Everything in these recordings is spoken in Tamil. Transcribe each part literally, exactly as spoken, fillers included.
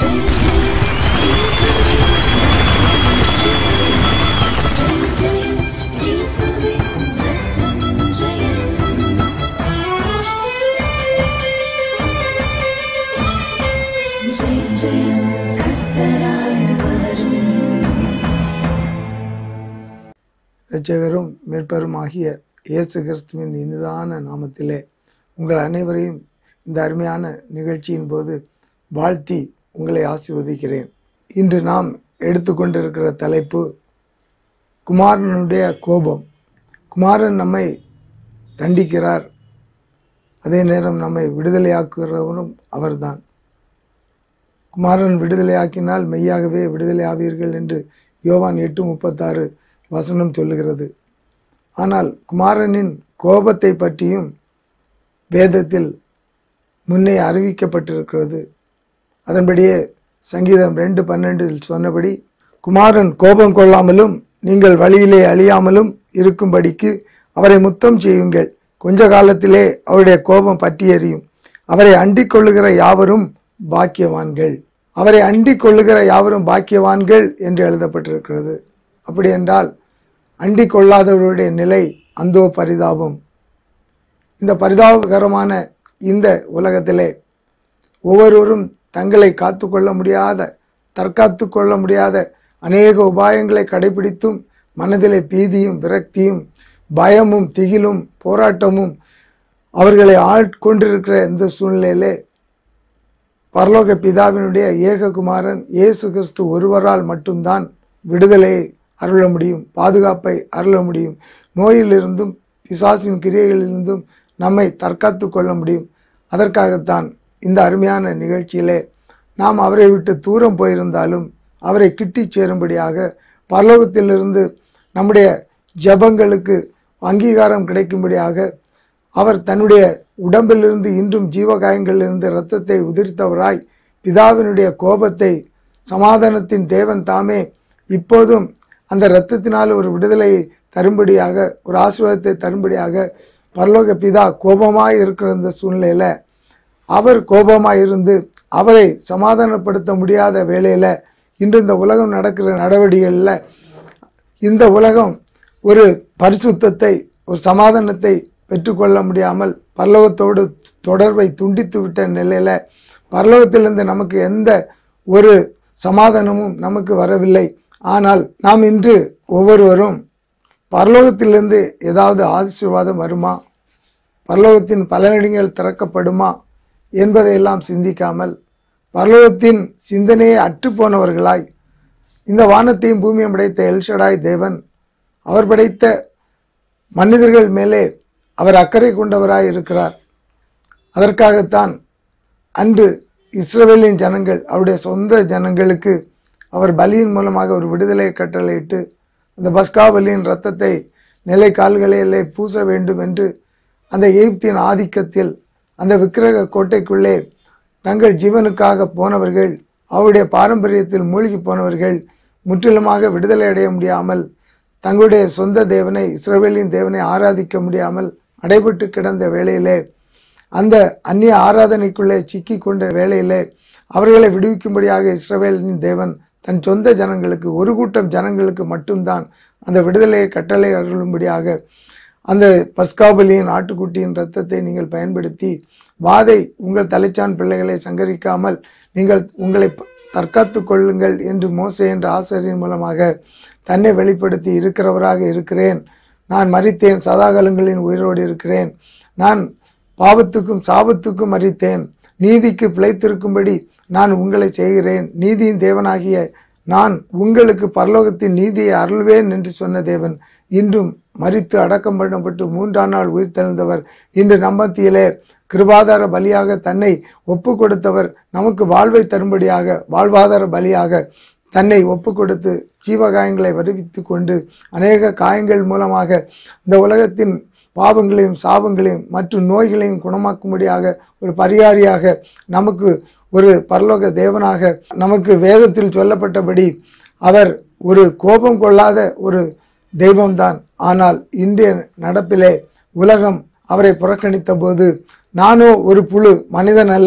இரட்சகரும் மீட்பரும் ஆகிய இயேசு கிறிஸ்துவின் இனிதான நாமத்திலே உங்கள் அனைவரையும் இந்த அருமையான நிகழ்ச்சியின் போது வாழ்த்தி உங்களை ஆசீர்வதிக்கிறேன். இன்று நாம் எடுத்துக்கொண்டிருக்கிற தலைப்பு குமாரனுடைய கோபம். குமாரன் நம்மை தண்டிக்கிறார், அதே நேரம் நம்மை விடுதலையாக்குகிறவரும் அவர்தான். குமாரன் விடுதலையாக்கினால் மெய்யாகவே விடுதலை ஆவீர்கள் என்று யோவான் எட்டு முப்பத்தாறு வசனம் சொல்லுகிறது. ஆனால் குமாரனின் கோபத்தை பற்றியும் வேதத்தில் முன்னே அறிவிக்கப்பட்டிருக்கிறது. அதன்படியே சங்கீதம் ரெண்டு பன்னெண்டில் சொன்னபடி குமாரன் கோபம் கொள்ளாமலும் நீங்கள் வழியிலே அழியாமலும் இருக்கும்படிக்கு அவரை முத்தம் செய்யுங்கள், கொஞ்ச காலத்திலே அவருடைய கோபம் பற்றி எறியும், அவரை அண்டிக் கொள்ளுகிற யாவரும் பாக்கியவான்கள். அவரை அண்டிக் கொள்ளுகிற யாவரும் பாக்கியவான்கள் என்று எழுதப்பட்டிருக்கிறது. அப்படி என்றால் அண்டிக் கொள்ளாதவருடைய நிலை அந்தோ பரிதாபம். இந்த பரிதாபகரமான இந்த உலகத்திலே ஒவ்வொருவரும் தங்களை காத்து கொள்ள முடியாத, தற்காத்து கொள்ள முடியாத அநேக உபாயங்களை கடைபிடித்தும் மனதிலே பீதியும் விரக்தியும் பயமும் திகிலும் போராட்டமும் அவர்களை ஆட்கொண்டிருக்கிற இந்த சூழ்நிலையிலே பரலோக பிதாவினுடைய ஏககுமாரன் இயேசு கிறிஸ்து ஒருவரால் மட்டும்தான் விடுதலையை அருள முடியும், பாதுகாப்பை அருள முடியும், நோயிலிருந்தும் பிசாசின் கிரியைகளிலிருந்தும் நம்மை தற்காத்து கொள்ள முடியும். அதற்காகத்தான் இந்த அருமையான நிகழ்ச்சியிலே நாம் அவரை விட்டு தூரம் போயிருந்தாலும் அவரை கிட்டி சேரும்படியாக பரலோகத்திலிருந்து நம்முடைய ஜபங்களுக்கு அங்கீகாரம் கிடைக்கும்படியாக அவர் தன்னுடைய உடம்பிலிருந்து இன்றும் ஜீவகாயங்களிலிருந்து இரத்தத்தை உதிர்த்தவராய் பிதாவினுடைய கோபத்தை சமாதானத்தின் தேவன் தாமே இப்போதும் அந்த இரத்தத்தினால் ஒரு விடுதலையை தரும்படியாக, ஒரு ஆசீர்வாதத்தை தரும்படியாக பரலோக பிதா கோபமாய் இருக்கிற இந்த சூழ்நிலையில் அவர் கோபமாய் இருந்து அவரை சமாதானப்படுத்த முடியாத வேளையில் இன்று இந்த உலகம் நடக்கிற நடவடிக்கைகளில் இந்த உலகம் ஒரு பரிசுத்தத்தை, ஒரு சமாதானத்தை பெற்றுக்கொள்ள முடியாமல் பரலோகத்தோடு தொடர்பை துண்டித்து விட்ட நிலையில் பரலோகத்திலிருந்து நமக்கு எந்த ஒரு சமாதானமும் நமக்கு வரவில்லை. ஆனால் நாம் இன்று ஒவ்வொருவரும் பரலோகத்திலிருந்து ஏதாவது ஆசீர்வாதம் வருமா, பரலோகத்தின் பலனடிகள் திறக்கப்படுமா என்பதையெல்லாம் சிந்திக்காமல் பரலோகத்தின் சிந்தனையை அற்றுப்போனவர்களாய் இந்த வானத்தையும் பூமியும் படைத்த எல்ஷடாய் தேவன் அவர் படைத்த மனிதர்கள் மேலே அவர் அக்கறை கொண்டவராய் இருக்கிறார். அதற்காகத்தான் அன்று இஸ்ரவேலின் ஜனங்கள், அவருடைய சொந்த ஜனங்களுக்கு அவர் பலியின் மூலமாக ஒரு விடுதலையை கட்டளையிட்டு அந்த பஸ்கா பலியின் இரத்தத்தை நிலை கால்களிலே பூச வேண்டும் என்று அந்த எகிப்தின் ஆதிக்கத்தில் அந்த விக்கிரக கோட்டைக்குள்ளே தங்கள் ஜீவனுக்காக போனவர்கள், அவருடைய பாரம்பரியத்தில் மூழ்கி போனவர்கள் முற்றிலுமாக விடுதலை அடைய முடியாமல் தங்களுடைய சொந்த தேவனை, இஸ்ரவேலின் தேவனை ஆராதிக்க முடியாமல் அடைபட்டு கிடந்த வேளையிலே, அந்த அந்நிய ஆராதனைக்குள்ளே சிக்கி கொண்ட வேளையிலே அவர்களை விடுவிக்கும்படியாக இஸ்ரவேலின் தேவன் தன் சொந்த ஜனங்களுக்கு, ஒரு கூட்டம் ஜனங்களுக்கு மட்டும்தான் அந்த விடுதலையை கட்டளை அருளும்படியாக அந்த பஸ்காபலியின் ஆட்டுக்குட்டியின் இரத்தத்தை நீங்கள் பயன்படுத்தி வாதை உங்கள் தலைச்சான் பிள்ளைகளை சங்கரிக்காமல் நீங்கள் உங்களை தற்காத்து கொள்ளுங்கள் என்று மோசே என்ற ஆசிரியரின் மூலமாக தன்னை வெளிப்படுத்தி இருக்கிறவராக இருக்கிறேன். நான் மரித்தேன், சதாகாலங்களின் உயிரோடு இருக்கிறேன், நான் பாவத்துக்கும் சாபத்துக்கும் மரித்தேன், நீதிக்கு பிழைத்திருக்கும்படி நான் உங்களை செய்கிறேன், நீதியின் தேவனாகிய நான் உங்களுக்கு பரலோகத்தின் நீதியை அருள்வேன் என்று சொன்ன தேவன் இன்றும் மரித்து அடக்கம் பண்ணப்பட்டு மூன்றாம் நாள் உயிர் தெழுந்தவர், இன்று நம்மத்தியிலே கிருபாதார பலியாக தன்னை ஒப்பு கொடுத்தவர், நமக்கு வாழ்வை தரும்படியாக வாழ்வாதார பலியாக தன்னை ஒப்பு கொடுத்து ஜீவகாயங்களை வருவித்து கொண்டு அநேக காயங்கள் மூலமாக இந்த உலகத்தின் பாவங்களையும் சாபங்களையும் மற்றும் நோய்களையும் குணமாக்கும்படியாக ஒரு பரிகாரியாக நமக்கு ஒரு பரலோக தேவனாக நமக்கு வேதத்தில் சொல்லப்பட்டபடி அவர் ஒரு கோபம் கொள்ளாத ஒரு தெய்வம்தான். ஆனால் இன்றைய நடப்பிலே உலகம் அவரை புறக்கணித்த போது நானோ ஒரு புழு, மனிதன் அல்ல,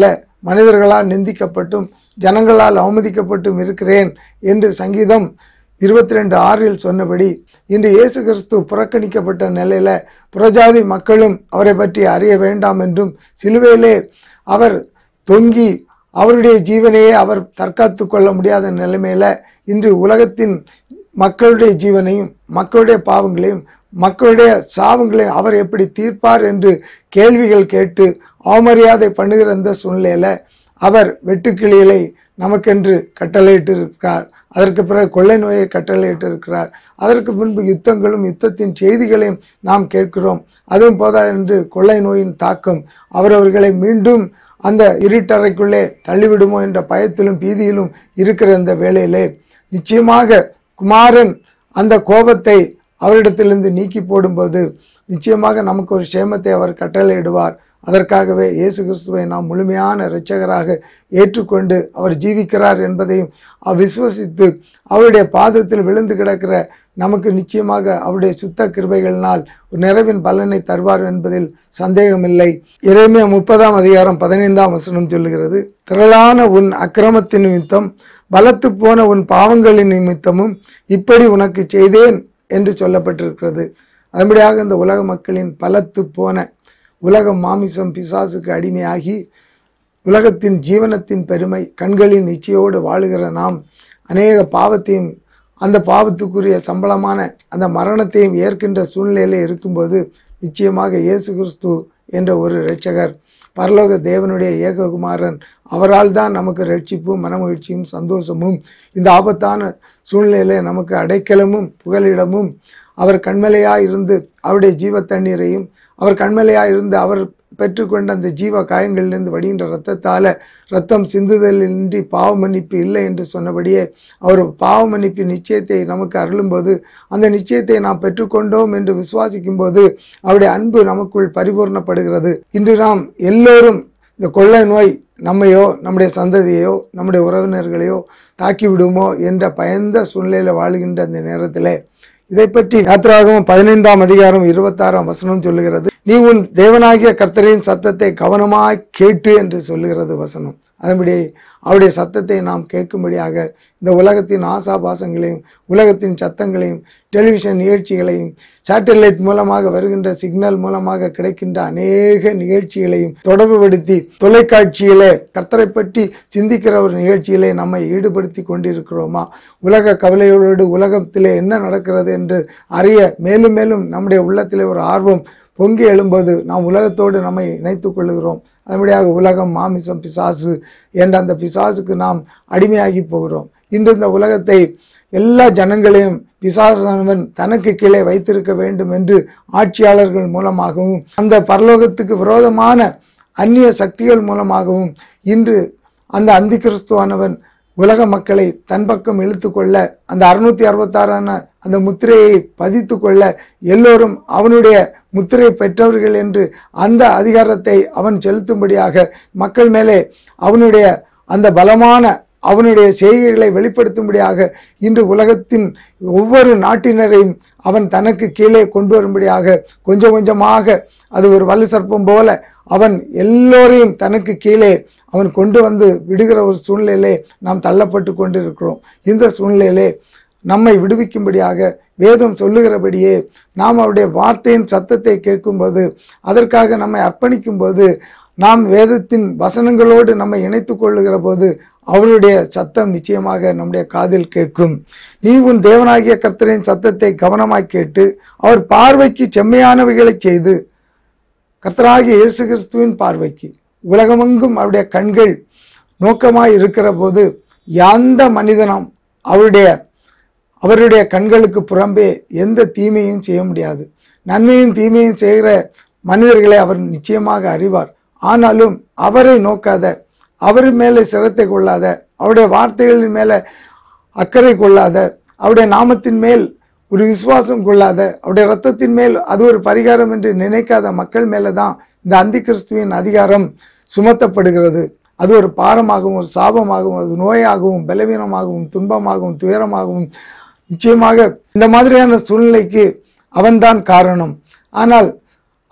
மனிதர்களால் நிந்திக்கப்பட்டும் ஜனங்களால் அவமதிக்கப்பட்டும் இருக்கிறேன் என்று சங்கீதம் இருபத்தி ரெண்டு ஆறில் சொன்னபடி இன்று இயேசு கிறிஸ்து புறக்கணிக்கப்பட்ட நிலையில புறஜாதி மக்களும் அவரை பற்றி அறிய வேண்டாம் என்றும் சிலுவையிலே அவர் தொங்கி அவருடைய ஜீவனையே அவர் தற்காத்து கொள்ள முடியாத நிலைமையில இன்று உலகத்தின் மக்களுடைய ஜீவனையும் மக்களுடைய பாவங்களையும் மக்களுடைய சாவங்களையும் அவர் எப்படி தீர்ப்பார் என்று கேள்விகள் கேட்டு அவமரியாதை பண்ணுகிற இந்த சூழ்நிலையில அவர் வெட்டுக்கிளிகளை நமக்கென்று கட்டளையிட்டு இருக்கிறார். அதற்கு பிறகு கொள்ளை நோயை கட்டளையிட்டு இருக்கிறார். அதற்கு முன்பு யுத்தங்களும் யுத்தத்தின் செய்திகளையும் நாம் கேட்கிறோம். அதுவும் போதாது என்று கொள்ளை நோயின் தாக்கம் அவரவர்களை மீண்டும் அந்த இருட்டறைக்குள்ளே தள்ளிவிடுமோ என்ற பயத்திலும் பீதியிலும் இருக்கிற இந்த வேளையிலே நிச்சயமாக குமாரன் அந்த கோபத்தை அவரிடத்திலிருந்து நீக்கி போடும்போது நிச்சயமாக நமக்கு ஒரு சேமத்தை அவர் கட்டளையிடுவார். அதற்காகவே இயேசு கிறிஸ்துவை நாம் முழுமையான இரட்சகராக ஏற்றுக்கொண்டு அவர் ஜீவிக்கிறார் என்பதையும் விசுவசித்து அவருடைய பாதத்தில் விழுந்து கிடக்கிற நமக்கு நிச்சயமாக அவருடைய சுத்த கிருபைகளினால் ஒரு நிறைவின் பலனை தருவார் என்பதில் சந்தேகமில்லை. எரேமியா முப்பதாம் அதிகாரம் பதினைந்தாம் வசனம் சொல்லுகிறது, திரளான உன் அக்கிரமத்தின் நிமித்தம் பலத்து போன உன் பாவங்களின் நிமித்தமும் இப்படி உனக்கு செய்தேன் என்று சொல்லப்பட்டிருக்கிறது. அதன்படியாக இந்த உலக மக்களின் பலத்து போன உலகம் மாமிசம் பிசாசுக்கு அடிமையாகி உலகத்தின் ஜீவனத்தின் பெருமை கண்களின் இச்சையோடு வாழுகிற நாம் அநேக பாவத்தையும் அந்த பாவத்துக்குரிய சம்பளமான அந்த மரணத்தையும் ஏற்கின்ற சூழ்நிலையிலே இருக்கும்போது நிச்சயமாக இயேசு கிறிஸ்து என்ற ஒரு இரட்சகர் பரலோக தேவனுடைய ஏககுமாரன் அவரால் தான் நமக்கு ரட்சிப்பும் மனமகிழ்ச்சியும் சந்தோஷமும் இந்த ஆபத்தான சூழ்நிலையிலே நமக்கு அடைக்கலமும் புகலிடமும் அவர் கண்மலையாய் இருந்து அவருடைய ஜீவ தண்ணீரையும் அவர் கண்மலையாய் இருந்து அவர் பெற்றுக்கொண்ட அந்த ஜீவ காயங்களிலிருந்து வடிகின்ற இரத்தத்தால இரத்தம் சிந்துதலின்றி பாவ மன்னிப்பு இல்லை என்று சொன்னபடியே அவர் பாவ மன்னிப்பு நிச்சயத்தை நமக்கு அருளும்போது அந்த நிச்சயத்தை நாம் பெற்றுக்கொண்டோம் என்று விசுவாசிக்கும் போது அவருடைய அன்பு நமக்குள் பரிபூர்ணப்படுகிறது. இன்று நாம் எல்லோரும் இந்த கொள்ளை நோய் நம்மையோ நம்முடைய சந்ததியையோ நம்முடைய உறவினர்களையோ தாக்கி விடுமோ என்ற பயந்த சூழ்நிலையில் வாழுகின்ற அந்த நேரத்திலே இதை பற்றி யாத்திராகமம் பதினைந்தாம் அதிகாரம் இருபத்தாறாம் வசனம் சொல்லுகிறது, நீ உன் தேவனாகிய கர்த்தரின் சத்தத்தை கவனமாய் கேட்டு என்று சொல்லுகிறது வசனம். அதன்படி அவருடைய சத்தத்தை நாம் கேட்கும்படியாக இந்த உலகத்தின் ஆசாபாசங்களையும் உலகத்தின் சத்தங்களையும் டெலிவிஷன் நிகழ்ச்சிகளையும் சேட்டலைட் மூலமாக வருகின்ற சிக்னல் மூலமாக கிடைக்கின்ற அநேக நிகழ்ச்சிகளையும் தொடர்புபடுத்தி தொலைக்காட்சியிலே கர்த்தரை பற்றி சிந்திக்கிற ஒரு நிகழ்ச்சியிலே நம்மை ஈடுபடுத்தி கொண்டிருக்கிறோமா? உலக கவலைகளோடு உலகத்திலே என்ன நடக்கிறது என்று அறிய மேலும் மேலும் நம்முடைய உள்ளத்திலே ஒரு ஆர்வம் பொங்கி எழும்போது நாம் உலகத்தோடு நம்மை இணைத்து கொள்ளுகிறோம். அதன்படியாக உலகம் மாமிசம் பிசாசு என்ற அந்த பிசாசுக்கு நாம் அடிமையாகி போகிறோம். இன்று இந்த உலகத்தை எல்லா ஜனங்களையும் பிசாசானவன் தனக்கு கீழே வைத்திருக்க வேண்டும் என்று ஆட்சியாளர்கள் மூலமாகவும் அந்த பரலோகத்துக்கு விரோதமான அந்நிய சக்திகள் மூலமாகவும் இன்று அந்த அந்தி கிறிஸ்துவானவன் உலக மக்களை தன் பக்கம் இழுத்து கொள்ள அந்த அறுநூத்தி அறுபத்தாறான அந்த முத்திரையை பதித்து கொள்ள எல்லோரும் அவனுடைய முத்திரை பெற்றவர்கள் என்று அந்த அதிகாரத்தை அவன் செலுத்தும்படியாக மக்கள் மேலே அவனுடைய அந்த பலமான அவனுடைய செய்கைகளை வெளிப்படுத்தும்படியாக இன்று உலகத்தின் ஒவ்வொரு நாட்டினரையும் அவன் தனக்கு கீழே கொண்டு வரும்படியாக கொஞ்சம் கொஞ்சமாக அது ஒரு வலு சர்ப்பம் போல அவன் எல்லோரையும் தனக்கு கீழே அவன் கொண்டு வந்து விடுகிற ஒரு சூழ்நிலையிலே நாம் தள்ளப்பட்டு கொண்டிருக்கிறோம். இந்த சூழ்நிலையிலே நம்மை விடுவிக்கும்படியாக வேதம் சொல்லுகிறபடியே நாம் அவருடைய வார்த்தையின் சத்தத்தை கேட்கும்போது அதற்காக நம்மை அர்ப்பணிக்கும் போது நாம் வேதத்தின் வசனங்களோடு நம்மை இணைத்து கொள்ளுகிற போது அவருடைய சத்தம் நிச்சயமாக நம்முடைய காதில் கேட்கும். நீ உன் தேவனாகிய கர்த்தரின் சத்தத்தை கவனமாய் கேட்டு அவர் பார்வைக்கு செம்மையானவைகளை செய்து கர்த்தராகிய இயேசு கிறிஸ்துவின் பார்வைக்கு உலகமெங்கும் அவருடைய கண்கள் நோக்கமாய் இருக்கிற போது எந்த மனிதனும் அவருடைய அவருடைய கண்களுக்கு புறம்பே எந்த தீமையும் செய்ய முடியாது. நன்மையும் தீமையும் செய்கிற மனிதர்களை அவர் நிச்சயமாக அறிவார். ஆனாலும் அவரை நோக்காத, அவர் மேலே சிரத்தை கொள்ளாத, அவருடைய வார்த்தைகளின் மேலே அக்கறை கொள்ளாத, அவருடைய நாமத்தின் மேல் ஒரு விசுவாசம் கொள்ளாத, அவருடைய இரத்தத்தின் மேல் அது ஒரு பரிகாரம் என்று நினைக்காத மக்கள் மேலே தான் இந்த அந்தி கிறிஸ்துவின் அதிகாரம் சுமத்தப்படுகிறது. அது ஒரு பாரமாகவும் ஒரு சாபமாகவும் அது நோயாகவும் பலவீனமாகவும் துன்பமாகவும் துயரமாகவும் நிச்சயமாக இந்த மாதிரியான சூழ்நிலைக்கு அவன்தான் காரணம். ஆனால்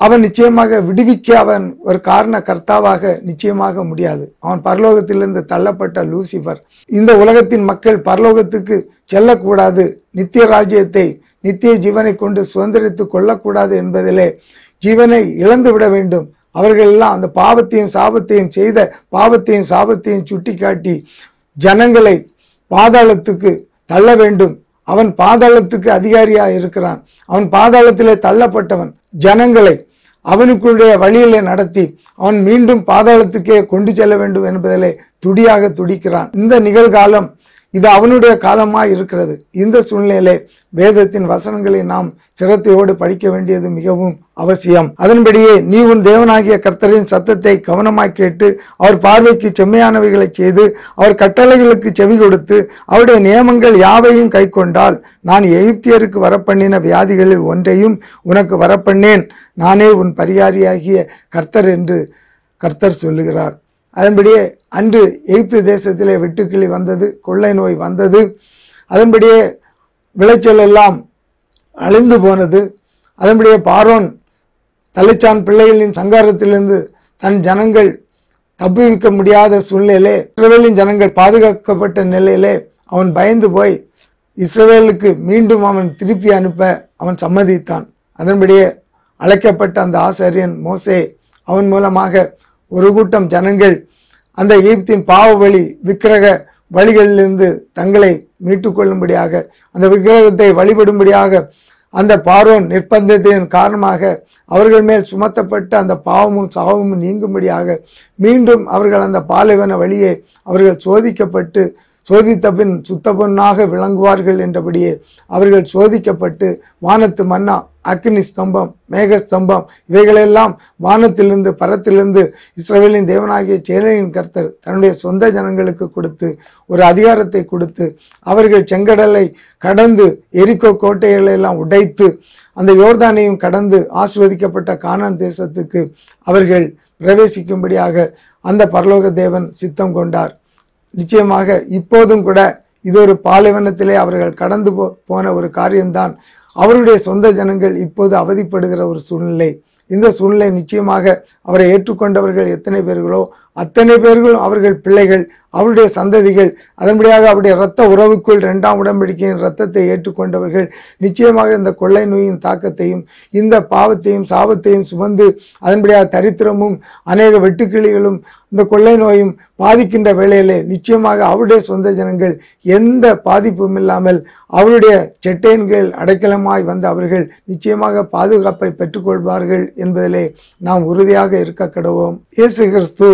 அவன் நிச்சயமாக விடுவிக்க அவன் ஒரு காரண கர்த்தாவாக நிச்சயமாக முடியாது. அவன் பரலோகத்திலிருந்து தள்ளப்பட்ட லூசிபர். இந்த உலகத்தின் மக்கள் பரலோகத்துக்கு செல்லக்கூடாது, நித்திய ராஜ்யத்தை நித்திய ஜீவனை கொண்டு சுதந்திரித்து கொள்ளக்கூடாது என்பதிலே ஜீவனை இழந்து விட வேண்டும். அவர்கள் எல்லாம் அந்த பாவத்தையும் சாபத்தையும் செய்த பாவத்தையும் சாபத்தையும் சுட்டி காட்டி ஜனங்களை பாதாளத்துக்கு தள்ள வேண்டும். அவன் பாதாளத்துக்கு அதிகாரியா இருக்கிறான். அவன் பாதாளத்திலே தள்ளப்பட்டவன். ஜனங்களை அவனுக்குடைய வழியிலே நடத்தி அவன் மீண்டும் பாதாளத்துக்கே கொண்டு செல்ல வேண்டும் என்பதிலே துடியாக துடிக்கிறான். இந்த நிகழ்காலம் இது அவனுடைய காலமாய் இருக்கிறது. இந்த சூழ்நிலையிலே வேதத்தின் வசனங்களை நாம் சிரத்தையோடு படிக்க வேண்டியது மிகவும் அவசியம். அதன்படியே நீ உன் தேவனாகிய கர்த்தரின் சத்தத்தை கவனமாய் கேட்டு அவர் பார்வைக்கு செம்மையானவைகளை செய்து அவர் கட்டளைகளுக்கு செவி கொடுத்து அவருடைய நியமங்கள் யாவையும் கை கொண்டால் நான் எகிப்தியருக்கு வரப்பண்ணின வியாதிகளில் ஒன்றையும் உனக்கு வரப்பண்ணேன். நானே உன் பரிகாரியாகிய கர்த்தர் என்று கர்த்தர் சொல்லுகிறார். அதன்படியே அன்று எகிப்து தேசத்திலே வெட்டுக்கிளி வந்தது, கொள்ளை நோய் வந்தது. அதன்படியே விளைச்சல் எல்லாம் அழிந்து போனது. அதன்படியே பார்வோன் தலைச்சான் பிள்ளைகளின் சங்காரத்திலிருந்து தன் ஜனங்கள் தப்புவிக்க முடியாத சூழ்நிலையிலே இஸ்ரவேலின் ஜனங்கள் பாதுகாக்கப்பட்ட நிலையிலே அவன் பயந்து போய் இஸ்ரவேலுக்கு மீண்டும் அவன் திருப்பி அனுப்ப அவன் சம்மதித்தான். அதன்படியே அழைக்கப்பட்ட அந்த ஆசாரியன் மோசே அவன் மூலமாக ஒரு கூட்டம் ஜனங்கள் அந்த எகிப்தின் பாவ வழி விக்கிரக வழிகளிலிருந்து தங்களை மீட்டுக்கொள்ளும்படியாக அந்த விக்கிரகத்தை வழிபடும்படியாக அந்த பார்வோன் நிர்பந்தத்தின் காரணமாக அவர்கள் மேல் சுமத்தப்பட்ட அந்த பாவமும் சாவமும் நீங்கும்படியாக மீண்டும் அவர்கள் அந்த பாலைவன வழியை அவர்கள் சோதிக்கப்பட்டு சோதித்த பின் சுத்த பொன்னாக விளங்குவார்கள் என்றபடியே அவர்கள் சோதிக்கப்பட்டு வானத்து மன்னா, அக்கினி ஸ்தம்பம், மேக ஸ்தம்பம் இவைகளெல்லாம் வானத்திலிருந்து பரத்திலிருந்து இஸ்ரவேலின் தேவனாகிய சேனையின் கர்த்தர் தன்னுடைய சொந்த ஜனங்களுக்கு கொடுத்து ஒரு அதிகாரத்தை கொடுத்து அவர்கள் செங்கடலை கடந்து எரிக்கோ கோட்டைகளை எல்லாம் உடைத்து அந்த யோர்தானையும் கடந்து ஆசீர்வதிக்கப்பட்ட கானான் தேசத்துக்கு அவர்கள் பிரவேசிக்கும்படியாக அந்த பரலோக தேவன் சித்தம் கொண்டார். நிச்சயமாக இப்போதும் கூட இது ஒரு பாலைவனத்திலே அவர்கள் கடந்து போ போன ஒரு காரியம்தான். அவருடைய சொந்த ஜனங்கள் இப்போது அவதிப்படுகிற ஒரு சூழ்நிலை. இந்த சூழ்நிலை நிச்சயமாக அவரை ஏற்றுக்கொண்டவர்கள் எத்தனை பேர்களோ அத்தனை பேர்களும் அவர்கள் பிள்ளைகள், அவருடைய சந்ததிகள், அதன்படியாக அவருடைய இரத்த உறவுக்குள் இரண்டாம் உடன்படிக்கையின் இரத்தத்தை ஏற்றுக்கொண்டவர்கள் நிச்சயமாக இந்த கொள்ளை நோயின் தாக்கத்தையும் இந்த பாவத்தையும் சாபத்தையும் சுமந்து அதன்படியாக தரித்திரமும் அநேக வெட்டுக்கிளிகளும் இந்த கொள்ளை நோயும் பாதிக்கின்ற வேளையிலே நிச்சயமாக அவருடைய சொந்த ஜனங்கள் எந்த பாதிப்பும் இல்லாமல் அவருடைய செட்டையன்கள் அடைக்கலமாய் வந்த அவர்கள் நிச்சயமாக பாதுகாப்பை பெற்றுக்கொள்வார்கள் என்பதிலே நாம் உறுதியாக இருக்க கடவோம். இயேசு கிறிஸ்து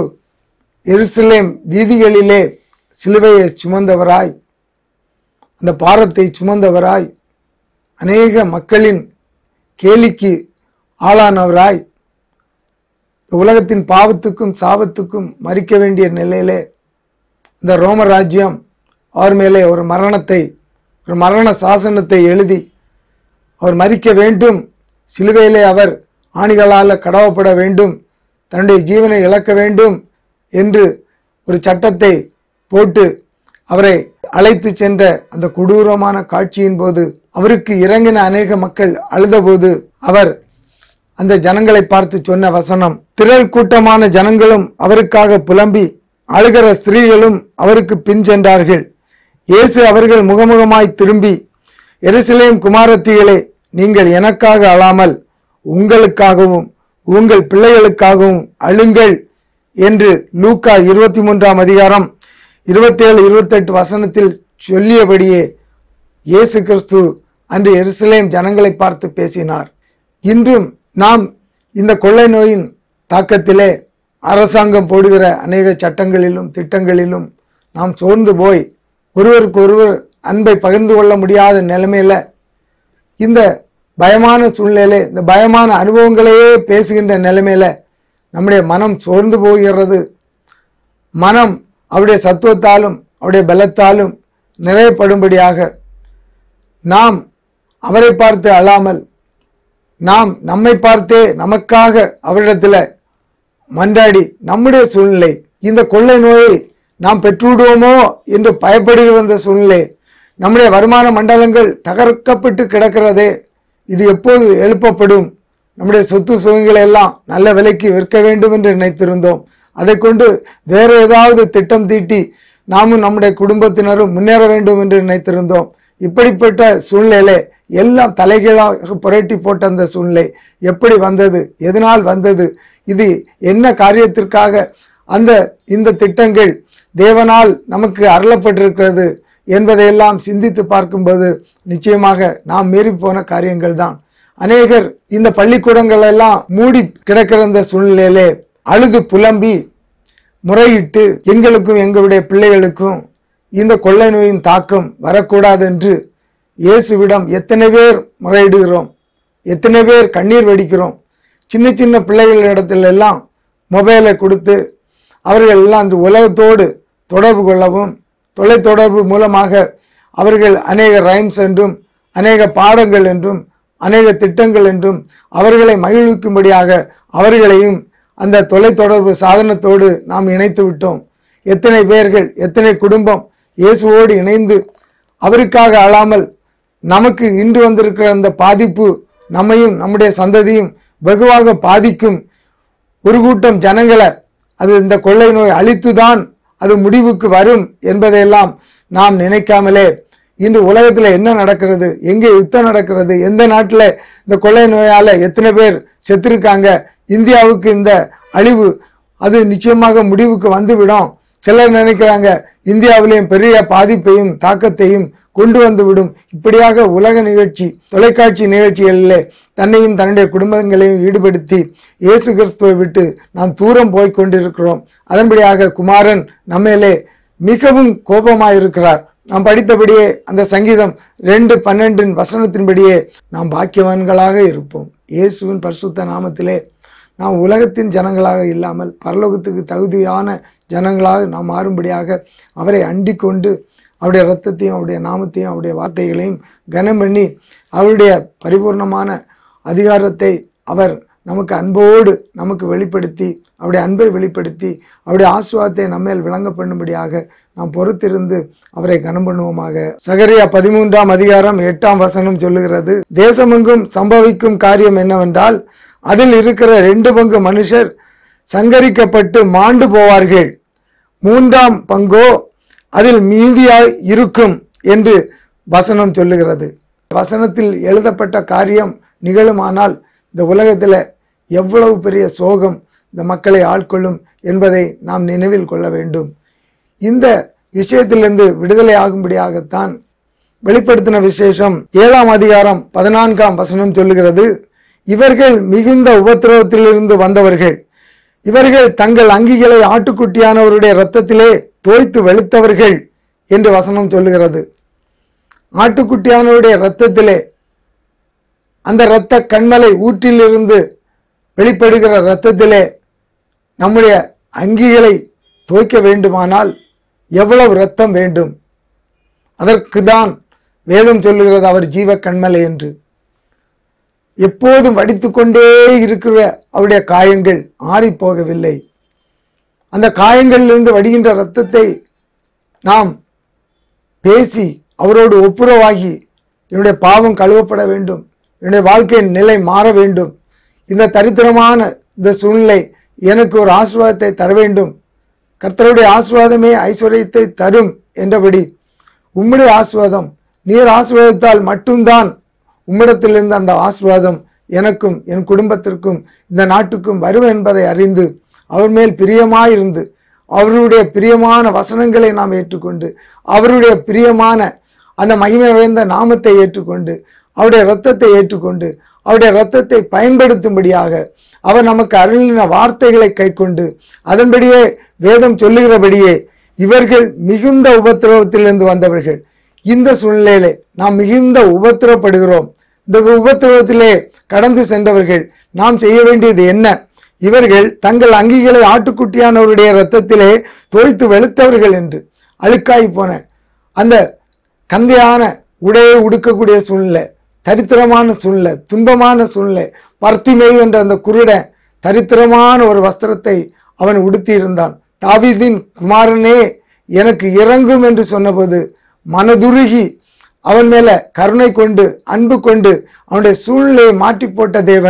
எருசலேம் வீதிகளிலே சிலுவையை சுமந்தவராய் அந்த பாரத்தை சுமந்தவராய் அநேக மக்களின் கேலிக்கு ஆளானவராய் உலகத்தின் பாவத்துக்கும் சாபத்துக்கும் மறிக்க வேண்டிய நிலையிலே இந்த ரோம ராஜ்யம் அவர் மேலே ஒரு மரணத்தை ஒரு மரண சாசனத்தை எழுதி அவர் மறிக்க வேண்டும், சிலுவையிலே அவர் ஆணிகளால் கடவப்பட வேண்டும், தன்னுடைய ஜீவனை இழக்க வேண்டும் என்று ஒரு சட்டத்தை போட்டு அவரை அழைத்து சென்ற அந்த கொடூரமான காட்சியின் போது அவருக்கு இறங்கின அநேக மக்கள் அழுதபோது அவர் அந்த ஜனங்களை பார்த்து சொன்ன வசனம், திரள் கூட்டமான ஜனங்களும் அவருக்காக புலம்பி அழுகிற ஸ்திரீகளும் அவருக்கு பின் சென்றார்கள். இயேசு அவர்கள் முகமுகமாய் திரும்பி, எருசலேம் குமாரத்திகளே, நீங்கள் எனக்காக அழாமல் உங்களுக்காகவும் உங்கள் பிள்ளைகளுக்காகவும் அழுங்கள் என்று லூக்கா இருபத்தி மூன்றாம் அதிகாரம் இருபத்தி ஏழு இருபத்தி எட்டு வசனத்தில் சொல்லியபடியே இயேசு கிறிஸ்து அன்று எருசலேம் ஜனங்களை பார்த்து பேசினார். இன்றும் நாம் இந்த கொள்ளை நோயின் தாக்கத்திலே அரசாங்கம் போடுகிற அநேக சட்டங்களிலும் திட்டங்களிலும் நாம் சோர்ந்து போய் ஒருவருக்கு ஒருவர் அன்பை பகிர்ந்து கொள்ள முடியாத நிலைமையில இந்த பயமான சூழ்நிலையிலே இந்த பயமான அனுபவங்களையே பேசுகின்ற நிலைமையில நம்முடைய மனம் சோர்ந்து போகிறது. மனம் அவருடைய சத்துவத்தாலும் அவருடைய பலத்தாலும் நிறையப்படும்படியாக நாம் அவரை பார்த்து அழாமல் நாம் நம்மை பார்த்தே நமக்காக அவரிடத்தில் மன்றாடி நம்முடைய சூழ்நிலை இந்த கொள்ளை நோயை நாம் பெற்றுவிடுவோமோ என்று பயப்படுகிற அந்த சூழ்நிலை, நம்முடைய வருமான மண்டலங்கள் தகர்க்கப்பட்டு கிடக்கிறதே, இது எப்போது எழுப்பப்படும், நம்முடைய சொத்து சுகங்களை எல்லாம் நல்ல விலைக்கு விற்க வேண்டும் என்று நினைத்திருந்தோம். அதை கொண்டு வேற ஏதாவது திட்டம் தீட்டி நாமும் நம்முடைய குடும்பத்தினரும் முன்னேற வேண்டும் என்று நினைத்திருந்தோம். இப்படிப்பட்ட சூழ்நிலை எல்லாம் தலைகீழாக புரட்டி போட்ட அந்த சூழ்நிலை எப்படி வந்தது, எதனால் வந்தது, இது என்ன காரியத்திற்காக அந்த இந்த திட்டங்கள் தேவனால் நமக்கு அருளப்பட்டிருக்கிறது என்பதையெல்லாம் சிந்தித்து பார்க்கும்போது நிச்சயமாக நாம் மீறி போன காரியங்கள் தான். அநேகர் இந்த பள்ளிக்கூடங்கள் எல்லாம் மூடி கிடக்கிற இந்த சூழ்நிலையிலே அழுது புலம்பி முறையிட்டு எங்களுக்கும் எங்களுடைய பிள்ளைகளுக்கும் இந்த கொள்ளை நோயின் தாக்கம் வரக்கூடாது என்று இயேசுவிடம் எத்தனை பேர் முறையிடுகிறோம், எத்தனை பேர் கண்ணீர் வடிக்கிறோம். சின்ன சின்ன பிள்ளைகளிடத்துல எல்லாம் மொபைலை கொடுத்து அவர்கள் எல்லாம் அந்த உலகத்தோடு தொடர்பு கொள்ளவும் தொலைத்தொடர்பு மூலமாக அவர்கள் அநேக ரைம்ஸ் என்றும் அநேக பாடங்கள் என்றும் அநேக திட்டங்கள் என்றும் அவர்களை மகிழ்விக்கும்படியாக அவர்களையும் அந்த தொலைத்தொடர்பு சாதனத்தோடு நாம் இணைத்து விட்டோம். எத்தனை பேர்கள் எத்தனை குடும்பம் இயேசுவோடு இணைந்து அவருக்காக அழாமல் நமக்கு இன்று வந்திருக்கிற அந்த பாதிப்பு நம்மையும் நம்முடைய சந்ததியும் வெகுவாக பாதிக்கும் ஒரு கூட்டம் ஜனங்களை அது இந்த கொள்ளை நோய் அழித்துதான் அது முடிவுக்கு வரும் என்பதையெல்லாம் நாம் நினைக்காமலே இன்று உலகத்தில் என்ன நடக்கிறது, எங்கே யுத்தம் நடக்கிறது, எந்த நாட்டில் இந்த கொள்ளை நோயால் எத்தனை பேர் செத்துருக்காங்க, இந்தியாவுக்கு இந்த அழிவு அது நிச்சயமாக முடிவுக்கு வந்துவிடும். சிலர் நினைக்கிறாங்க இந்தியாவிலேயும் பெரிய பாதிப்பையும் தாக்கத்தையும் கொண்டு வந்து விடும். இப்படியாக உலக நிகழ்ச்சி தொலைக்காட்சி நிகழ்ச்சிகளிலே தன்னையும் தன்னுடைய குடும்பங்களையும் ஈடுபடுத்தி இயேசு கிறிஸ்துவை விட்டு நாம் தூரம் போய் கொண்டிருக்கிறோம். அதன்படியாக குமாரன் நம்மேலே மிகவும் கோபமாயிருக்கிறார். நாம் படித்தபடியே அந்த சங்கீதம் ரெண்டு பன்னெண்டின் வசனத்தின்படியே நாம் பாக்கியவான்களாக இருப்போம். இயேசுவின் பரிசுத்த நாமத்திலே நாம் உலகத்தின் ஜனங்களாக இல்லாமல் பரலோகத்துக்கு தகுதியான ஜனங்களாக நாம் மாறும்படியாக அவரை அண்டிக் கொண்டு அவருடைய இரத்தத்தையும் அவருடைய நாமத்தையும் அவருடைய வார்த்தைகளையும் கனம் பண்ணி அவருடைய பரிபூர்ணமான அதிகாரத்தை அவர் நமக்கு அன்போடு நமக்கு வெளிப்படுத்தி அவருடைய அன்பை வெளிப்படுத்தி அவருடைய ஆசீர்வாதத்தை நம்மேல் விளங்க பண்ணும்படியாக நாம் பொறுத்திருந்து அவரை கனம் பண்ணுவோமாக. சகரியா பதிமூன்றாம் அதிகாரம் எட்டாம் வசனம் சொல்லுகிறது, தேசமெங்கும் சம்பவிக்கும் காரியம் என்னவென்றால் அதில் இருக்கிற ரெண்டு பங்கு மனுஷர் சங்கரிக்கப்பட்டு மாண்டு போவார்கள், மூன்றாம் பங்கோ அதில் மீதியாய் இருக்கும் என்று வசனம் சொல்லுகிறது. வசனத்தில் எழுதப்பட்ட காரியம் நிகழுமானால் இந்த உலகத்தில் எவ்வளவு பெரிய சோகம் இந்த மக்களை ஆட்கொள்ளும் என்பதை நாம் நினைவில் கொள்ள வேண்டும். இந்த விஷயத்திலிருந்து விடுதலை ஆகும்படியாகத்தான் வெளிப்படுத்தின விசேஷம் ஏழாம் அதிகாரம் பதினான்காம் வசனம் சொல்லுகிறது, இவர்கள் மிகுந்த உபத்திரவத்திலிருந்து வந்தவர்கள், இவர்கள் தங்கள் அங்கிகளை ஆட்டுக்குட்டியானவருடைய இரத்தத்திலே தோய்த்து வெளுத்தவர்கள் என்று வசனம் சொல்லுகிறது. ஆட்டுக்குட்டியானவருடைய இரத்தத்திலே அந்த இரத்த கண்மலை ஊற்றிலிருந்து வெளிப்படுகிற இரத்தத்திலே நம்முடைய அங்கிகளை தோய்க்க வேண்டுமானால் எவ்வளவு இரத்தம் வேண்டும்? அதற்கு தான் வேதம் சொல்லுகிறது அவர் ஜீவ கண்மலை என்று. எப்போதும் வடித்து கொண்டே இருக்கிற அவருடைய காயங்கள் ஆறி போகவில்லை. அந்த காயங்களிலிருந்து வடிகின்ற இரத்தத்தை நாம் பேசி அவரோடு ஒப்புரவாகி என்னுடைய பாவம் கழுவப்பட வேண்டும், என்னுடைய வாழ்க்கையின் நிலை மாற வேண்டும், இந்த தரித்திரமான இந்த சூழ்நிலை எனக்கு ஒரு ஆசீர்வாதத்தை தர வேண்டும், கர்த்தருடைய ஆசீர்வாதமே ஐஸ்வர்யத்தை தரும் என்றபடி உம்முடைய ஆசீர்வாதம் நீர் ஆசீர்வாதத்தால் மட்டும்தான் உம்மிடத்திலிருந்து அந்த ஆசீர்வாதம் எனக்கும் என் குடும்பத்திற்கும் இந்த நாட்டுக்கும் வரும் என்பதை அறிந்து அவர் மேல் பிரியமாயிருந்து அவருடைய பிரியமான வசனங்களை நாம் ஏற்றுக்கொண்டு அவருடைய பிரியமான அந்த மகிமை நிறைந்த நாமத்தை ஏற்றுக்கொண்டு அவருடைய இரத்தத்தை ஏற்றுக்கொண்டு அவருடைய இரத்தத்தை பயன்படுத்தும்படியாக அவர் நமக்கு அருளின வார்த்தைகளை கைக்கொண்டு அதன்படியே வேதம் சொல்லுகிறபடியே இவர்கள் மிகுந்த உபத்திரவத்திலிருந்து வந்தவர்கள். இந்த சூழ்நிலையிலே நாம் மிகுந்த உபத்திரவப்படுகிறோம். இந்த உபத்திரவத்திலே கடந்து சென்றவர்கள் நாம் செய்ய வேண்டியது என்ன? இவர்கள் தங்கள் அங்கிகளை ஆட்டுக்குட்டியானவருடைய இரத்தத்திலே தோய்த்து வெளுத்தவர்கள் என்று அழுக்காய் போன அந்த கந்தையான உடையை உடுக்கக்கூடிய சூழ்நிலை, தரித்திரமான சூழ்நிலை, துன்பமான சூழ்நிலை. பர்த்திமேயு என்ற அந்த குருடன் தரித்திரமான ஒரு வஸ்திரத்தை அவன் உடுத்தி இருந்தான். தாவீதின் குமாரனே எனக்கு இறங்கும் என்று சொன்னபோது மனதுருகி அவன் மேல கருணை கொண்டு அன்பு கொண்டு அவனுடைய சூழ்நிலையை மாற்றி போட்ட தேவன்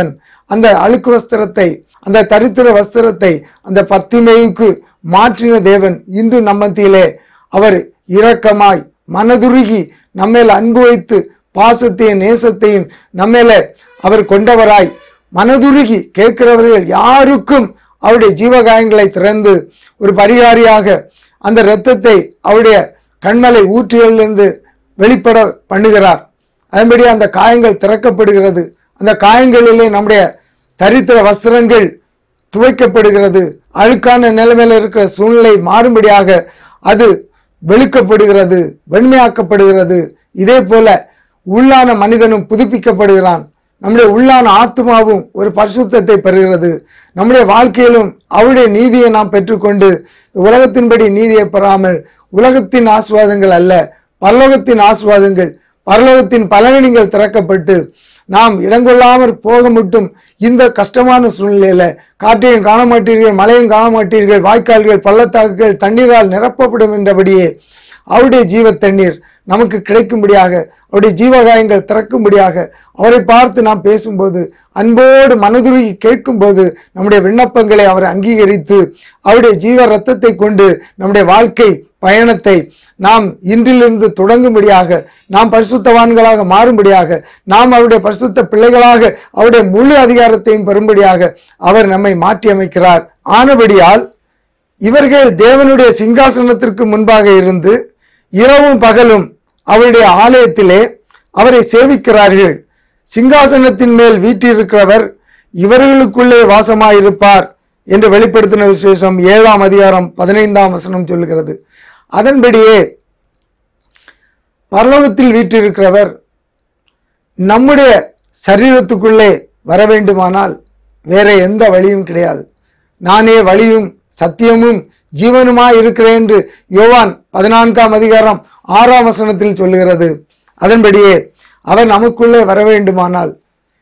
அந்த அழுக்கு வஸ்திரத்தை, அந்த தரித்திர வஸ்திரத்தை அந்த பத்திமைக்கு மாற்றின தேவன் இன்று நம்ம மத்தியிலே அவர் இரக்கமாய் மனதுருகி நம்மேல் அன்பு வைத்து பாசத்தையும் நேசத்தையும் நம்மேல அவர் கொண்டவராய் மனதுருகி கேட்கிறவர்கள் யாருக்கும் அவருடைய ஜீவகாயங்களை திறந்து ஒரு பரிகாரியாக அந்த இரத்தத்தை அவருடைய கண்மலை ஊற்றிலிருந்து வெளிப்பட பண்ணுகிறார். அதன்படி அந்த காயங்கள் திறக்கப்படுகிறது. அந்த காயங்களிலே நம்முடைய தரித்திர வஸ்திரங்கள் துவைக்கப்படுகிறது. அழுக்கான நிலைமையில் இருக்கிற சூழ்நிலை மாறும்படியாக அது வெளுக்கப்படுகிறது, வெண்மையாக்கப்படுகிறது. இதே போல உள்ளான மனிதனும் புதுப்பிக்கப்படுகிறான். நம்முடைய உள்ளான ஆத்மாவும் ஒரு பரிசுத்தத்தை பெறுகிறது. நம்முடைய வாழ்க்கையிலும் அவருடைய நீதியை நாம் பெற்றுக்கொண்டு உலகத்தின்படி நீதியை பெறாமல் உலகத்தின் ஆசீர்வாதங்கள் அல்ல, பரலோகத்தின் ஆசீர்வாதங்கள், பரலோகத்தின் பலன்கள் திறக்கப்பட்டு நாம் இடங்கொள்ளாமற் போக மட்டும் இந்த கஷ்டமான சூழ்நிலையில காற்றையும் காண மாட்டீர்கள், மழையும் காண மாட்டீர்கள், வாய்க்கால்கள் பள்ளத்தாக்குகள் தண்ணீரால் நிரப்பப்படும் என்றபடியே அவருடைய ஜீவ தண்ணீர் நமக்கு கிடைக்கும்படியாக, அவருடைய ஜீவகாயங்கள் திறக்கும்படியாக அவரை பார்த்து நாம் பேசும்போது, அன்போடு மனதுருகி கேட்கும்போது நம்முடைய விண்ணப்பங்களை அவர் அங்கீகரித்து அவருடைய ஜீவ ரத்தத்தை கொண்டு நம்முடைய வாழ்க்கை பயணத்தை நாம் இன்றிலிருந்து தொடங்கும்படியாக, நாம் பரிசுத்தவான்களாக மாறும்படியாக, நாம் அவருடைய பரிசுத்த பிள்ளைகளாக அவருடைய முழு அதிகாரத்தையும் பெறும்படியாக அவர் நம்மை மாற்றி அமைக்கிறார். ஆனபடியால் இவர்கள் தேவனுடைய சிங்காசனத்திற்கு முன்பாக இருந்து இரவும் பகலும் அவருடைய ஆலயத்திலே அவரை சேவிக்கிறார்கள். சிங்காசனத்தின் மேல் வீற்றிருக்கிறவர் இவர்களுக்குள்ளே வாசமாயிருப்பார் என்று வெளிப்படுத்தின விசேஷம் ஏழாம் அதிகாரம் பதினைந்தாம் வசனம் சொல்லுகிறது. அதன்படியே பரலோகத்தில் வீற்றிருக்கிறவர் நம்முடைய சரீரத்துக்குள்ளே வர வேண்டுமானால் வேற எந்த வழியும் கிடையாது. நானே வழியும் சத்தியமும் ஜீவனுமாய் இருக்கிறேன் என்று யோவான் பதினான்காம் அதிகாரம் ஆறாம் வசனத்தில் சொல்லுகிறது. அதன்படியே அவர் நமக்குள்ளே வர வேண்டுமானால்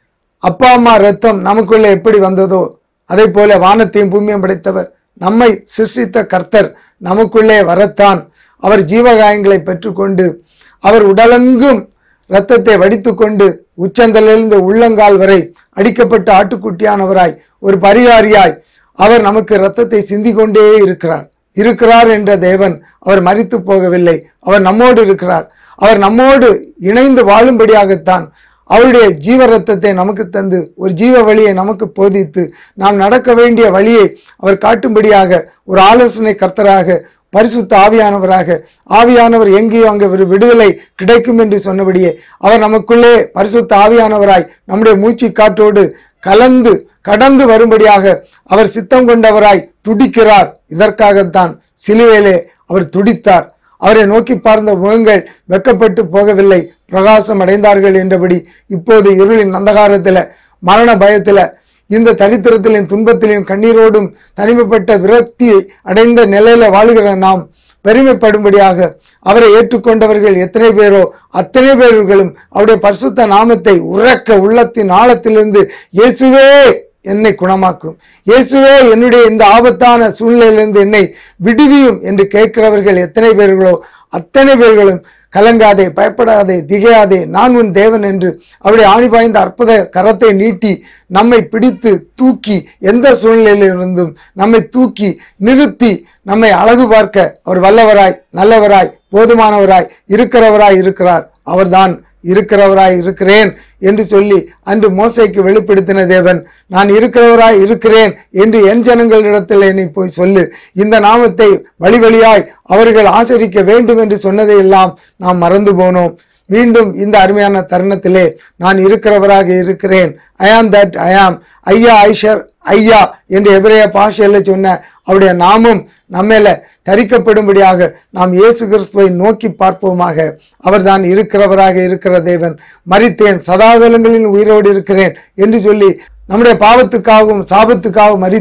அப்பா அம்மா ரத்தம் நமக்குள்ளே எப்படி வந்ததோ அதே போல வானத்தையும் பூமியும் படைத்தவர் நம்மை சிருஷ்டித்த கர்த்தர் நமக்குள்ளே வரத்தான் அவர் ஜீவகாயங்களை பெற்றுக்கொண்டு அவர் உடலெங்கும் இரத்தத்தை வடித்து கொண்டு உச்சந்தலிருந்து உள்ளங்கால் வரை அடிக்கப்பட்ட ஆட்டுக்குட்டியானவராய் ஒரு பரிகாரியாய் அவர் நமக்கு இரத்தத்தை சிந்தி கொண்டே இருக்கிறார் இருக்கிறார் என்ற தேவன் அவர் மரித்து போகவில்லை. அவர் நம்மோடு இருக்கிறார். அவர் நம்மோடு இணைந்து வாழும்படியாகத்தான் அவருடைய ஜீவ ரத்தத்தை நமக்கு தந்து ஒரு ஜீவ வழியை நமக்கு போதித்து நாம் நடக்க வேண்டிய வழியை அவர் காட்டும்படியாக ஒரு ஆலோசனை கர்த்தராக பரிசுத்த ஆவியானவராக, ஆவியானவர் எங்கேயோ அங்கே ஒரு விடுதலை கிடைக்கும் என்று சொன்னபடியே அவர் நமக்குள்ளே பரிசுத்த ஆவியானவராய் நம்முடைய மூச்சு காற்றோடு கலந்து கடந்து வரும்படியாக அவர் சித்தம் கொண்டவராய் துடிக்கிறார். இதற்காகத்தான் சிலுவையிலே அவர் துடித்தார். அவரை நோக்கி பார்ந்த முகங்கள் வெக்கப்பட்டு போகவில்லை, பிரகாசம் அடைந்தார்கள் என்றபடி இப்போது இருளின் அந்தகாரத்தில மரண பயத்தில இந்த தரித்திரத்திலும் துன்பத்திலும் கண்ணீரோடும் தனிமைப்பட்ட விரக்தி அடைந்த நிலையில வாழுகிற நாம் பெருமைப்படும்படியாக அவரை ஏற்றுக்கொண்டவர்கள் எத்தனை பேரோ அத்தனை பேர்களும் அவருடைய பரிசுத்த நாமத்தை உறக்க உள்ளத்தின் ஆழத்திலிருந்து இயேசுவே என்னை குணமாக்கும், இயேசுவே என்னுடைய இந்த ஆபத்தான சூழ்நிலையிலிருந்து என்னை விடுவியும் என்று கேட்கிறவர்கள் எத்தனை பேர்களோ அத்தனை பேர்களும் கலங்காதே, பயப்படாதே, திகையாதே, நான் உன் தேவன் என்று அவருடைய ஆணி பாய்ந்த அற்புத கரத்தை நீட்டி நம்மை பிடித்து தூக்கி எந்த சூழ்நிலையிலிருந்தும் நம்மை தூக்கி நிறுத்தி நம்மை அழகு பார்க்க அவர் வல்லவராய் நல்லவராய் போதுமானவராய் இருக்கிறவராய் இருக்கிறார். அவர்தான் இருக்கிறவராய் இருக்கிறேன் என்று சொல்லி அன்று மோசேக்கு வெளிப்படுத்தின தேவன் நான் இருக்கிறவராய் இருக்கிறேன் என்று என் ஜனங்களிடத்தில் என்னை போய் சொல்லு, இந்த நாமத்தை வழி வழியாய் அவர்கள் ஆசரிக்க வேண்டும் என்று சொன்னதை எல்லாம் நாம் மறந்து போனோம். மீண்டும் இந்த அருமையான தருணத்திலே நான் இருக்கிறவராக இருக்கிறேன், ஐ ஆம் தட் ஐ ஆம், ஐயா ஐஷர் ஐயா என்று எபிரேய பாஷையில சொன்ன அவருடைய நாமும் நம்மேல தரிக்கப்படும்படியாக நாம் இயேசு கிறிஸ்துவை நோக்கி பார்ப்போமாக. அவர்தான் இருக்கிறவராக இருக்கிற தேவன். மரித்தேன், சதாகாலங்களில் உயிரோடு இருக்கிறேன் என்று சொல்லி நம்முடைய பாவத்துக்காகவும் சாபத்துக்காகவும் மரித்து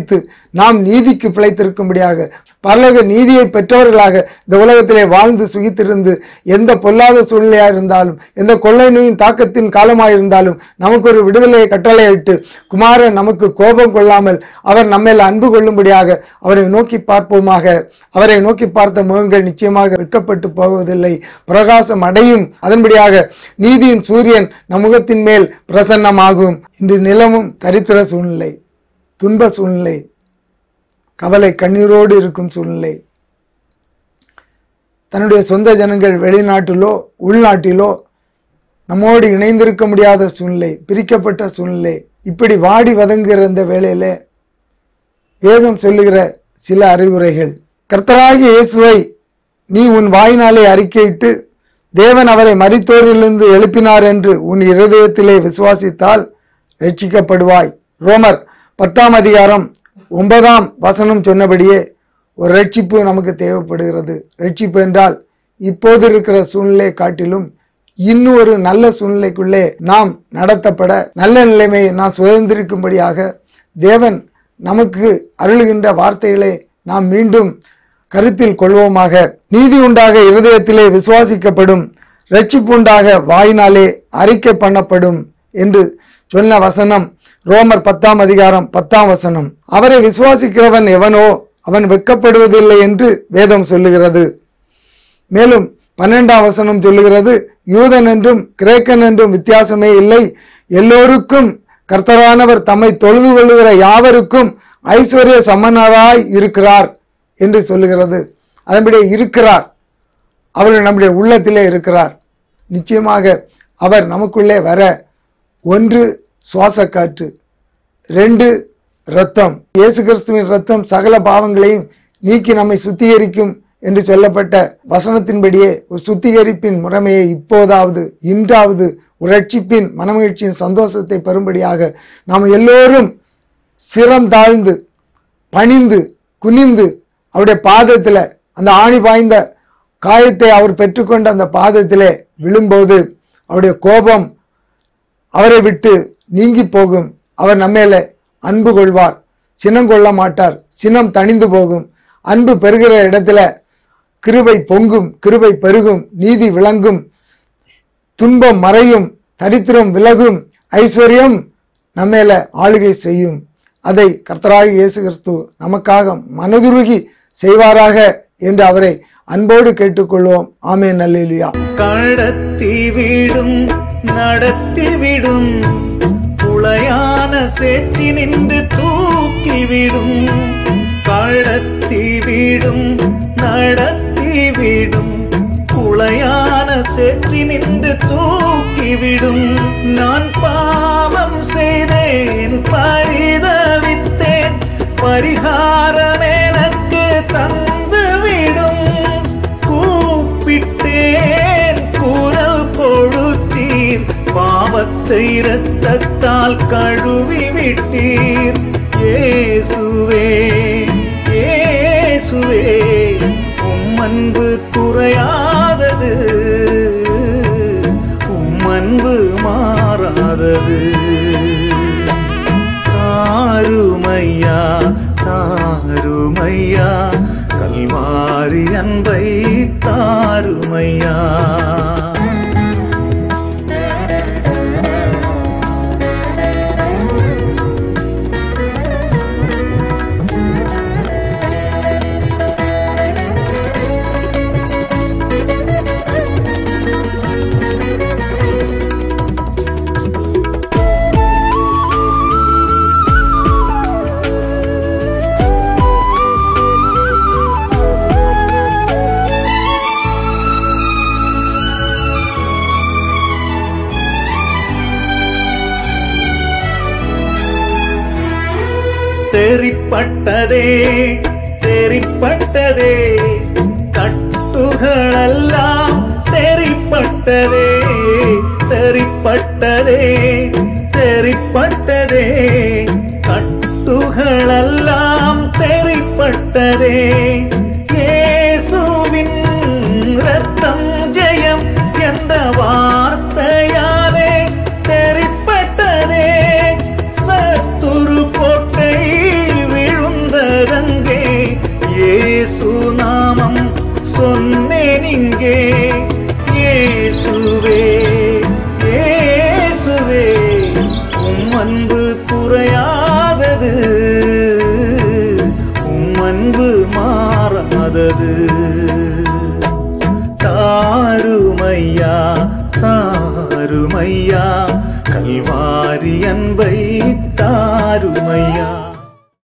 நாம் நீதிக்கு பிழைத்திருக்கும்படியாக, பரலோக நீதியை பெற்றவர்களாக இந்த உலகத்திலே வாழ்ந்து சுகித்திருந்து எந்த பொல்லாத சூழ்நிலையாக இருந்தாலும், எந்த கொள்ளை நோயின் தாக்கத்தின் காலமாக இருந்தாலும் நமக்கு ஒரு விடுதலையை கட்டளையிட்டு குமாரன் நமக்கு கோபம் கொள்ளாமல் அவர் நம்மேல் அன்பு கொள்ளும்படியாக அவரை நோக்கி பார்ப்போமாக. அவரை நோக்கி பார்த்த முகங்கள் நிச்சயமாக வெட்கப்பட்டு போவதில்லை, பிரகாசம் அடையும். அதன்படியாக நீதியின் சூரியன் நம் முகத்தின் மேல் பிரசன்னமாகும். இன்று நிலமும் தரித்திர சூழ்நிலை, துன்ப சூழ்நிலை, கவலை கண்ணீரோடு இருக்கும் சூழ்நிலை, தன்னுடைய சொந்த ஜனங்கள் வெளிநாட்டிலோ உள்நாட்டிலோ நம்மோடு இணைந்திருக்க முடியாத சூழ்நிலை, பிரிக்கப்பட்ட சூழ்நிலை, இப்படி வாடி வதங்குகிற இந்த வேளையில வேதம் சொல்லுகிற சில அறிவுரைகள். கர்த்தராகிய இயேசுவை நீ உன் வாயினாலே அறிக்கையிட்டு தேவன் அவரை மரித்தோரிலிருந்து எழுப்பினார் என்று உன் இருதயத்திலே விசுவாசித்தால் ரட்சிக்கப்படுவாய். ரோமர் பத்தாம் அதிகாரம் ஒன்பதாம் வசனம் சொன்னபடியே ஒரு ரட்சிப்பு நமக்கு தேவைப்படுகிறது. ரட்சிப்பு என்றால் இப்போது இருக்கிற சூழ்நிலை காட்டிலும் இன்னும் ஒரு நல்ல சூழ்நிலைக்குள்ளே நாம் நடத்தப்பட, நல்ல நிலைமையை நாம் சுதந்திரிக்கும்படியாக தேவன் நமக்கு அருளுகின்ற வார்த்தைகளை நாம் மீண்டும் கருத்தில் கொள்வோமாக. நீதி உண்டாக இருதயத்திலே விசுவாசிக்கப்படும், ரட்சிப்பு உண்டாக வாயினாலே அறிக்கை பண்ணப்படும் என்று சொன்ன வசனம் ரோமர் பத்தாம் அதிகாரம் பத்தாம் வசனம். அவரை விசுவாசிக்கிறவன் எவனோ அவன் வெட்கப்படுவதில்லை என்று வேதம் சொல்லுகிறது. மேலும் பன்னெண்டாம் வசனம் சொல்லுகிறது, யூதன் என்றும் கிரேக்கன் என்றும் வித்தியாசமே இல்லை, எல்லோருக்கும் கர்த்தரானவர் தம்மை தொழுது கொள்ளுகிற யாவருக்கும் ஐஸ்வர்ய சமணராய் இருக்கிறார் என்று சொல்லுகிறது. அதன்படி இருக்கிறார், அவர் நம்முடைய உள்ளத்திலே இருக்கிறார். நிச்சயமாக அவர் நமக்குள்ளே வர, ஒன்று சுவாச காற்று, ரெண்டு இரத்தம். இயேசு கிறிஸ்துவின் இரத்தம் சகல பாவங்களையும் நீக்கி நம்மை சுத்திகரிக்கும் என்று சொல்லப்பட்ட வசனத்தின்படியே ஒரு சுத்திகரிப்பின் முறைமையை இப்போதாவது இன்றாவது ஒரு ரட்சிப்பின் மனமகிழ்ச்சியின் சந்தோஷத்தை பெறும்படியாக நாம் எல்லோரும் சிரம் தாழ்ந்து பணிந்து குனிந்து அவருடைய பாதத்தில், அந்த ஆணி பாய்ந்த காயத்தை அவர் பெற்றுக்கொண்ட அந்த பாதத்திலே விழும்போது அவருடைய கோபம் அவரை விட்டு நீங்கி போகும். அவர் நம்மேல அன்பு கொள்வார், சினம் கொள்ள மாட்டார், சினம் தணிந்து போகும். அன்பு பெறுகிற இடத்துல கிருபை பொங்கும், கிருபை பெருகும், நீதி விளங்கும், துன்பம் மறையும், தரித்திரம் விலகும், ஐஸ்வர்யம் நம்மேல ஆளுகை செய்யும். அதை கர்த்தராகிய இயேசு கிறிஸ்து நமக்காக மனதுருகி செய்வாராக என்று அவரை அன்போடு கேட்டுக்கொள்வோம். ஆமென், அல்லேலூயா. கடத்தி விடும் நடத்தி விடும் குளையான சேத்தி நின்று தூக்கிவிடும். கடத்தி விடும் நடத்தி விடும் குளையான சேற்றி நின்று தூக்கிவிடும். நான் பாவம் செய்தேன், பரிதவித்தேன், பரிகாரம் எனக்கு தந்து விடும். கூப்பிட்டேன், குரல் கொடுத்தீர், பாவத்தை இரத்தத்தால் கழுவி விட்டீர். இயேசுவே இயேசுவே உம் அன்பு குறையாதது, உம் அன்பு மாறாதது. தாருமையா தாருமையா கல்வாரி அன்பை தாருமையா. தெரிப்பட்டதே தெரிப்பட்டதே கட்டுகளெல்லாம் தெரிப்பட்டதே தெரிப்பட்டதே தெரிப்பட்டதே கட்டுகளெல்லாம் தெரிப்பட்டதே. இயேசுவின் இரத்தம் ஜெயம் என்ற வார்த்தையாலே தெரிப்பட்டதே. சத்துரு கோட்டை விழுந்த நாமம் சொன்னேன் இங்கே. இயேசுவே இயேசுவே உம் அன்பு குறையாதது, உம் அன்பு மாறாதது. தாருமையா தாருமையா கல்வாரி அன்பை தாருமையா.